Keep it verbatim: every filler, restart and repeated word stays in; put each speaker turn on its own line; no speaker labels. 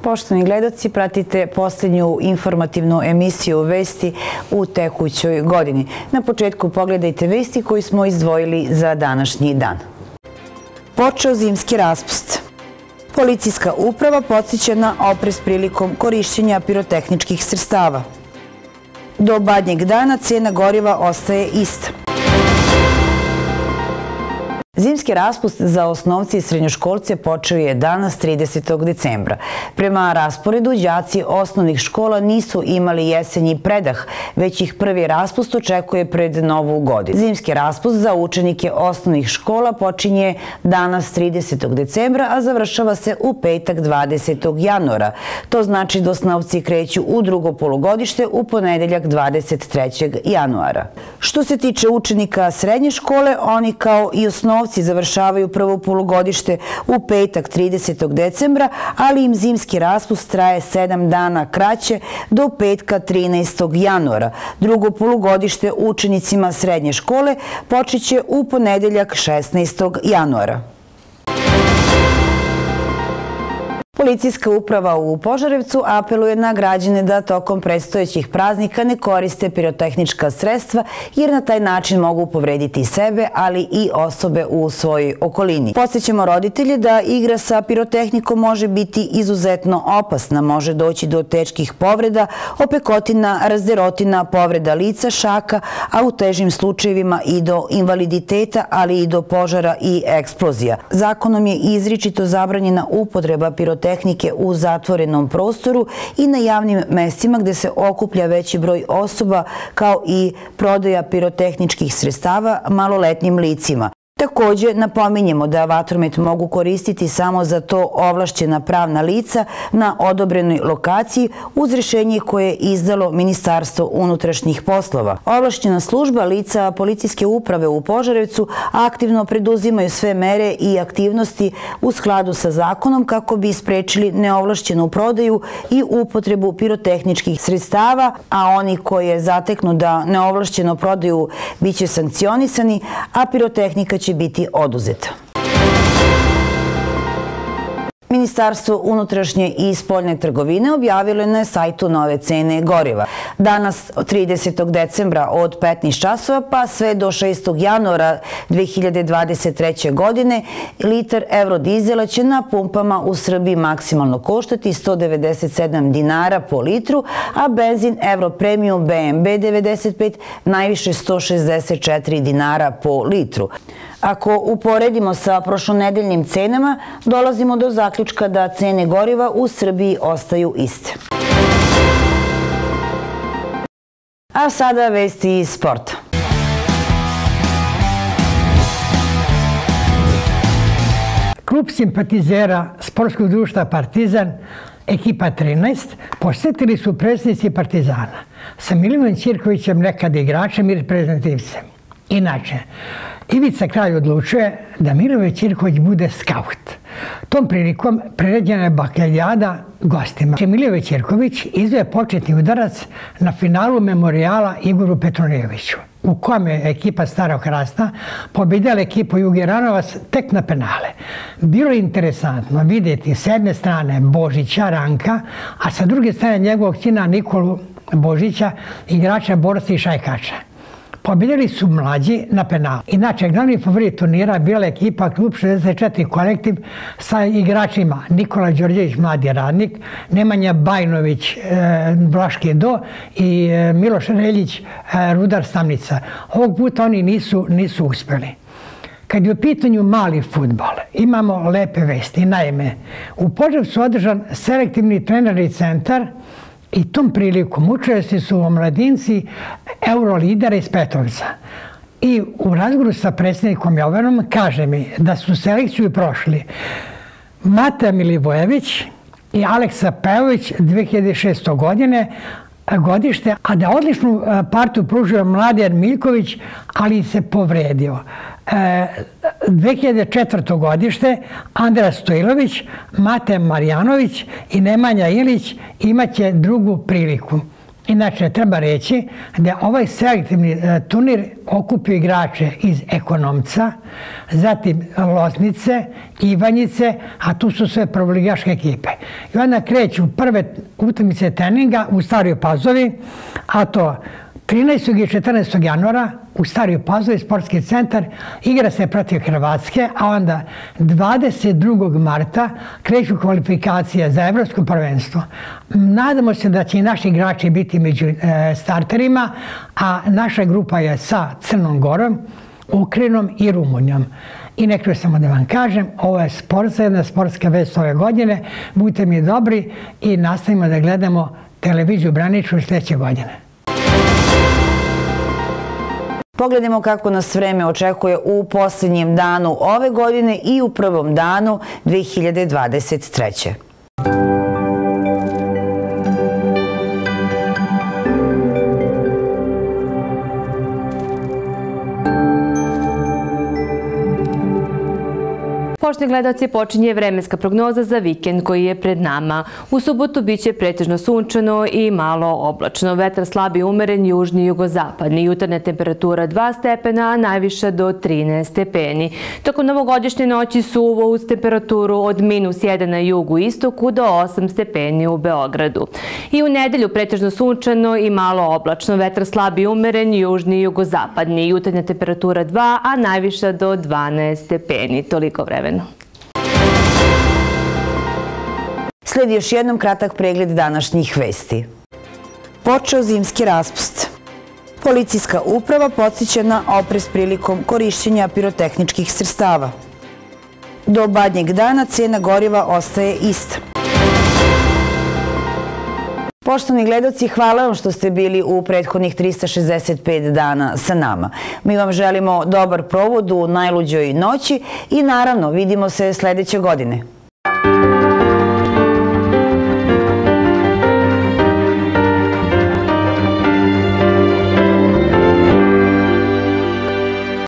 Poštovani gledaoci, pratite posljednju informativnu emisiju Vesti u tekućoj godini. Na početku pogledajte vesti koji smo izdvojili za današnji dan. Počeo zimski raspust. Policijska uprava podsjeća na oprez prilikom korišćenja pirotehničkih sredstava. Do badnjeg dana cena goriva ostaje ista. Zimski raspust za osnovce i srednjoškolce počeo je danas tridesetog decembra. Prema rasporedu, đaci osnovnih škola nisu imali jesenji predah, već ih prvi raspust očekuje pred novu godinu. Zimski raspust za učenike osnovnih škola počinje danas tridesetog decembra, a završava se u petak dvadesetog januara. To znači da osnovci kreću u drugo polugodište u ponedeljak dvadeset trećeg januara. Što se tiče učenika srednje škole, oni kao i osnovci završavaju prvo polugodište u petak tridesetog decembra, ali im zimski raspust traje sedam dana kraće do petka trinaestog januara. Drugo polugodište učenicima srednje škole počeće u ponedeljak šesnaestog januara. Policijska uprava u Požarevcu apeluje na građane da tokom predstojećih praznika ne koriste pirotehnička sredstva jer na taj način mogu povrediti sebe, ali i osobe u svojoj okolini. Podsjećamo roditelje da igra sa pirotehnikom može biti izuzetno opasna, može doći do teških povreda, opekotina, razderotina, povreda lica, šaka, a u težim slučajevima i do invaliditeta, ali i do požara i eksplozija. Zakonom je izričito zabranjena upotreba pirotehnike tehnike u zatvorenom prostoru i na javnim mestima gde se okuplja veći broj osoba, kao i prodaja pirotehničkih sredstava maloletnim licima. Takođe, napominjemo da vatromet mogu koristiti samo za to ovlašćena pravna lica na odobrenoj lokaciji uz rešenje koje je izdalo Ministarstvo unutrašnjih poslova. Ovlašćena služba lica policijske uprave u Požarevcu aktivno preduzimaju sve mere i aktivnosti u skladu sa zakonom kako bi sprečili neovlašćenu prodaju i upotrebu pirotehničkih sredstava, a oni koje zateknu da neovlašćeno prodaju biće sankcionisani, a pirotehnika će biti oduzeta. Ministarstvo unutrašnje i spoljne trgovine objavilo je na sajtu nove cene goriva. Danas, tridesetog decembra od petnaest časova pa sve do šestog januara dve hiljade dvadeset treće. godine, litar eurodizela će na pumpama u Srbiji maksimalno koštati sto devedeset sedam dinara po litru, a benzin Europremium B M B devedeset pet najviše sto šezdeset četiri dinara po litru. Ako uporedimo sa prošlonedeljnim cenama, dolazimo do zaključka da cene goriva u Srbiji ostaju iste. A sada vesti iz sporta.
Klub simpatizera sportskog društva Partizan, ekipa trinaest, posetili su predsjednici Partizana sa Milivojem Ćirkovićem, nekada igračem i reprezentativcem. Inače, Ivica Kralj odlučuje da Milivoje Ćirković bude skaut. Tom prilikom priređena je bakaljada gostima. Milivoje Ćirković izveo je početni udarac na finalu memorijala Igoru Petronijeviću, u kojem je ekipa Starog Hrasta pobedila ekipu Juge Ranovac tek na penale. Bilo je interesantno vidjeti s jedne strane Božića Ranka, a sa druge strane njegovog sina Nikolu Božića, igrača borca i šajkača. Pobjedili su mlađi na penalu. Inače, glavni favorit turnira bila je ekipa Klub šezdeset četiri kolektiv sa igračima Nikola Đorđević, mladi radnik, Nemanja Bajnović, Vlaški do i Miloš Reljić, Rudar Stamnica. Ovog puta oni nisu, nisu uspjeli. Kad je u pitanju mali fudbal, imamo lepe vesti. Naime, u Požarevcu održan selektivni trenerni centar i tom prilikom učestvovali su omladinci Eurolidera iz Petrovca. I u razgovoru sa predsjednikom Jovanom kaže mi da su selekciju prošli Mata Milivojević i Aleksa Pejović dve hiljade šeste. godine, godište, a da odličnu partiju pružio Mladen Miljković, ali se povredio. dve hiljade četvrte. godište Andreja Stojlović, Mate Marjanović i Nemanja Ilić imaće drugu priliku. Inače, treba reći da ovaj selektivni turnir okupio igrače iz Ekonomca, zatim Loznice, Ivanjice, a tu su sve prvoligaške ekipe. I onda kreću prve utakmice treninga u Staroj Pazovi, a to trinaestog i četrnaestog januara u Staroj Pazovi, sportski centar, igra se protiv Hrvatske, a onda dvadeset drugog marta kreću kvalifikacije za evropsko prvenstvo. Nadamo se da će i naši igrači biti među starterima, a naša grupa je sa Crnom Gorom, Ukrajinom i Rumunijom. I nekako samo da vam kažem, ovo je sport, jedna sportska vest ove godine. Budite mi dobri i nastavimo da gledamo televiziju Braniču sljedeće godine.
Pogledajmo kako nas vreme očekuje u posljednjem danu ove godine i u prvom danu dve hiljade dvadeset treće.
Poštovani gledalci, počinje vremenska prognoza za vikend koji je pred nama. U subotu biće pretežno sunčano i malo oblačno. Vetar slab i umeren, južni i jugozapadni. Jutarnja temperatura dva stepena, a najviša do trinaest stepeni. Tokom novogodišnje noći suvo uz temperaturu od minus jedan na jugu i istoku do osam stepeni u Beogradu. I u nedelju pretežno sunčano i malo oblačno. Vetar slab i umeren, južni i jugozapadni. Jutarnja temperatura dva, a najviša do dvanaest stepeni. Toliko vremena.
Slijedi još jednom kratak pregled današnjih vesti. Počeo zimski raspust. Policijska uprava podsjeća na oprez prilikom korišćenja pirotehničkih sredstava. Do badnjeg dana cena goriva ostaje ista. Poštovani gledaoci, hvala vam što ste bili u prethodnih trista šezdeset pet dana sa nama. Mi vam želimo dobar provod u najluđoj noći i naravno vidimo se sljedeće godine.